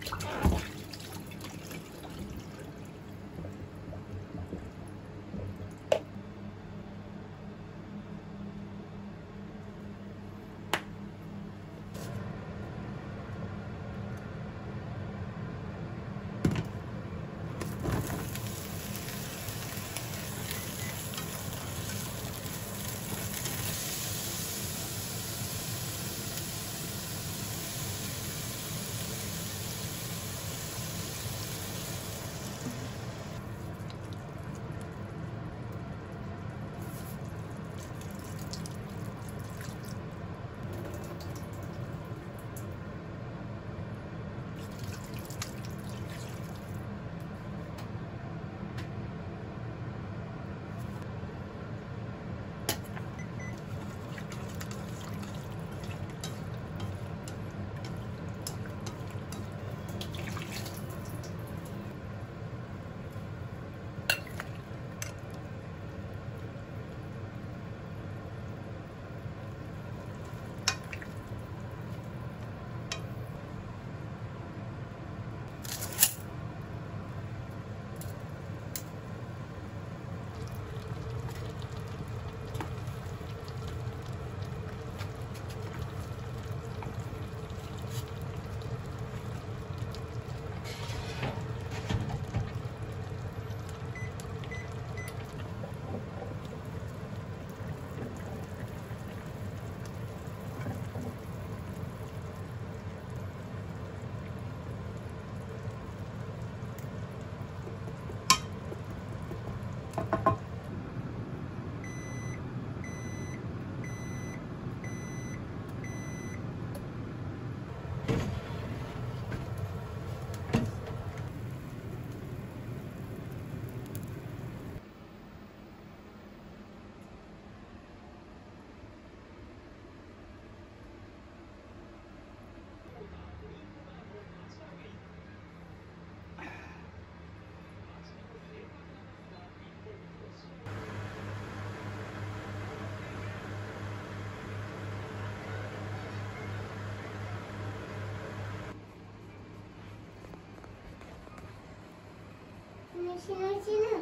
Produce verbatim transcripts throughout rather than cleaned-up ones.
死ぬ死ぬ。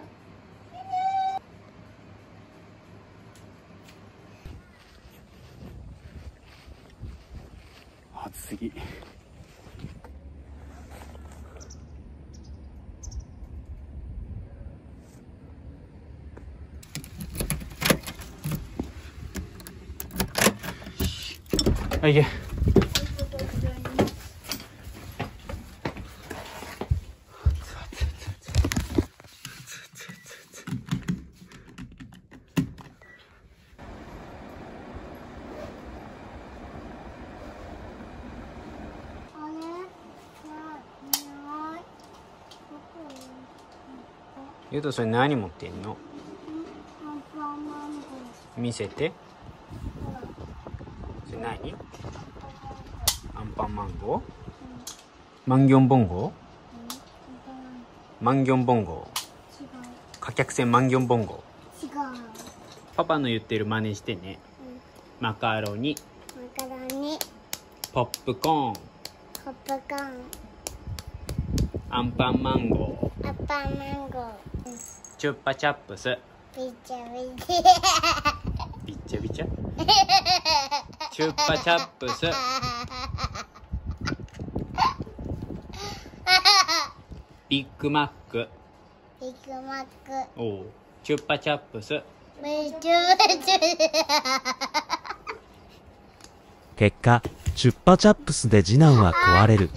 暑すぎ。はい、行け。ゆうと、それ何持ってんの？見せて。それ何？アンパンマンゴー？マンギョンボンゴー？マンギョンボンゴー？貨客船マンギョンボンゴー？違う。パパの言ってる真似してね。うん、マカロニ。 マカロニ。 ポップコーン。 ポップコーン。 アンパンマンゴー。アンパンマンゴー。 チュッパチャップス。 びちゃびちゃ。 びっちゃびちゃ。チュッパチャップス。ビッグマック。 ビッグマック。 おう。チュッパチャップス。 めちゃめちゃ。 結果、チュッパチャップスで次男は壊れる。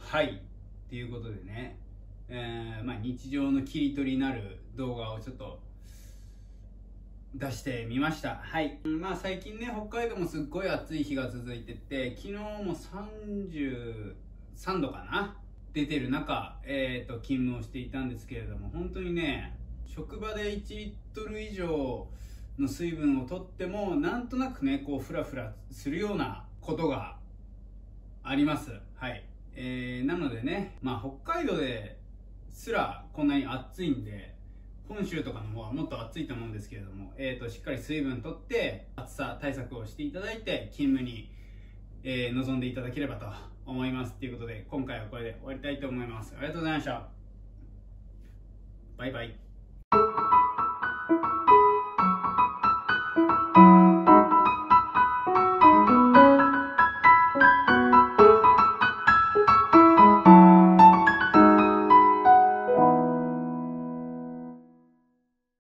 はい。ということでね、えー、まあ日常の切り取りになる動画をちょっと出してみました。はい。まあ最近ね、北海道もすっごい暑い日が続いてて、昨日もさんじゅうさんどかな出てる中、えっと、勤務をしていたんですけれども、本当にね、職場でいちリットル以上の水分をとっても、なんとなくね、こう、フラフラするようなことがあります。はい。えー、なのでね、まあ北海道ですらこんなに暑いんで、本州とかの方はもっと暑いと思うんですけれども、えーと、しっかり水分とって、暑さ対策をしていただいて、勤務に、えー、臨んでいただければと思います。ということで、今回はこれで終わりたいと思います。ありがとうございました。バイバイ。